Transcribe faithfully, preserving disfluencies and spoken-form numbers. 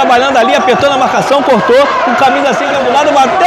trabalhando ali, apertando a marcação, cortou, o camisa cinco do lado, bateu.